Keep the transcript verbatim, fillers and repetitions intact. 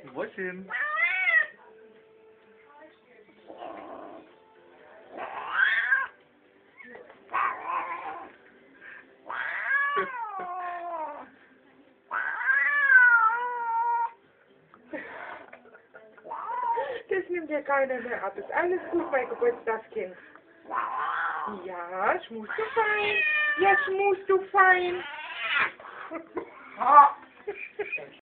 Mäuschen. Das nimmt ja keiner mehr ab. Ist alles gut, mein Geburtstagskind. Ja, schmust du fein. Ja, schmust du fein.